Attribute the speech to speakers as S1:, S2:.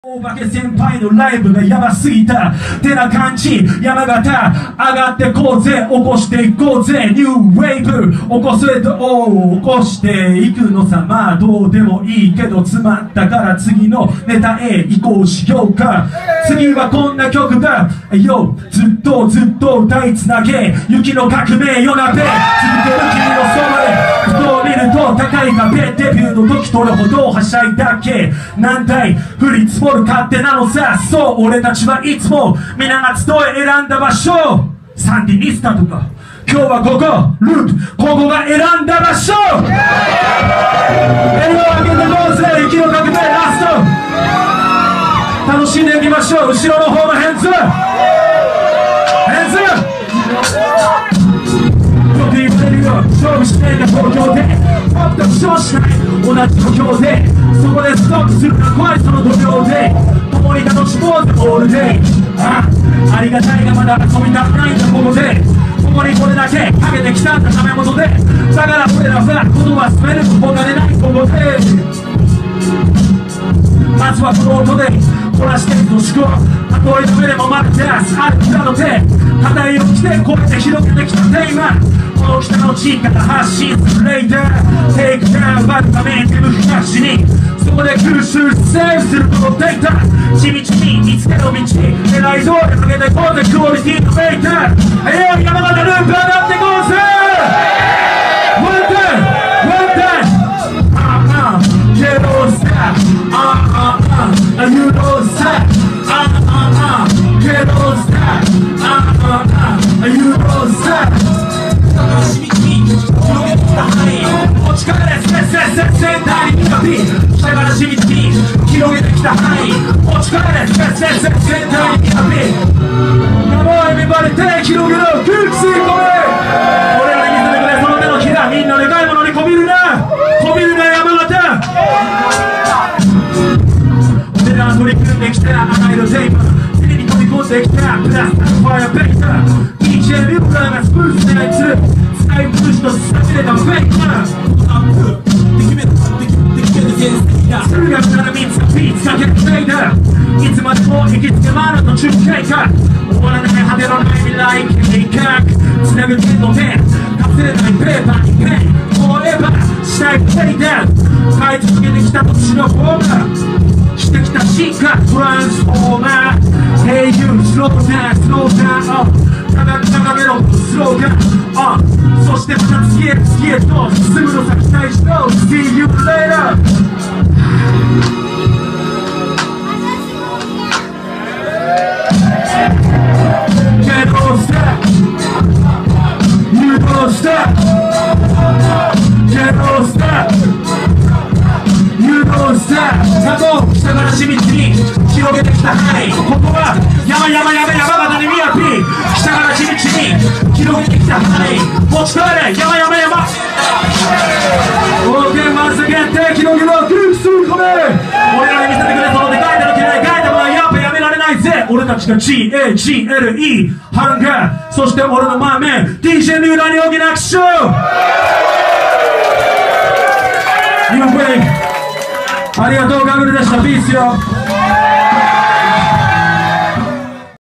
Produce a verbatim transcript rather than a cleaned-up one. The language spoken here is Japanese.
S1: 大化け先輩のライブがヤバすぎたてな感じ。山形上がってこうぜ、起こしていこうぜ、ニューウェーブ起こせと起こしていくのさ。まあどうでもいいけど詰まったから次のネタへ移行しようか。次はこんな曲だよ、ずっとずっと歌いつなげ、雪の革命夜なべ続ける君のそばでふと見ると高い壁、デビューの時どれほどはしゃいだっけ。何台降り積もる勝手なのさ。そう俺たちはいつも皆が集え選んだ場所、サンディニスタとか今日はここループ、ここが選んだ場所。笑顔上げてこうぜ、雪の革命ラスト楽しんでいきましょう。後ろの方のヘンズヘンズよく言われるよ、勝負していた東京で僕と負傷しない同じ土俵で、そこでストックするのは怖いその土俵で共に楽しもうぜオールデイ。ああ、ありがたいがまだ遊びたくないんだここで、ここにこれだけかけてきたんだため元で、だから俺らは言葉滑るとがれないここで、まずはこの音で凝らしていく思考、たとえの上でも待ってすある裏の手、肩を着てこうやって広げてきたテーマ、この北の地域から発信するレイダー、テイクダウン奪うために手向きなしに、そこで空襲セーブするこのデータ、地道に見つける道、狙い通りかけてこうぜクオリティのメーター。ええ山形ループ上がってこうぜ。ワンタイムワンタイム、ああゲロスター、ああああユーロスター、ああああゲロスター、ああああユーロスター。しみちに広げてきた範囲、持ち帰れせっせっせっせんたいにピカピ、下からしみちに広げてきた範囲、持ち帰れせっせっせっせんたいにピカピ。やばいメンバーで手広げろ、空気吸い込め。俺らに見せてくれその手のひら、みんなでかいものにこびるなこびるな山形。俺らは取り組んできたあらゆるテーマ、手に飛び込んできたプラスファイアベイター、 ディージェー ミューラーがスプースで操る使い古しとされたフェイクなアップで決めたで決めた現実だ、数学ならみっつピーツかけるプレイだ、いつまでも行きつけ回る途中経過、終わらない果てのない未来計画、つなぐ点の点隠れないペーパーにペン、フォーエバーしたいプレイだ、変え続けてきた年の方がしてきた進化トランスフォーマー、Hey you slow down slow down 高く掲げろスローガン、あそしてまた次へ次へと進むのさ期待しろ See you later。 Get on step You don't stop Get on step You don't stop。 さと下からしみちに広げてきた範囲、ここは山山山山形にみやぴ、下からしみちに広げてきた範囲、持ち帰れ山山山。 OK まず限定広げろ空気吸い込め。俺らに見せてくれそのでかい手の嫌い書いたものはやっぱやめられないぜ。俺たちが ジーエージーエルイー ハンガー、そして俺のマーメン ディージェー ミューラーに大きな拍手を。ありがとう、ガグルでした。ピースよ。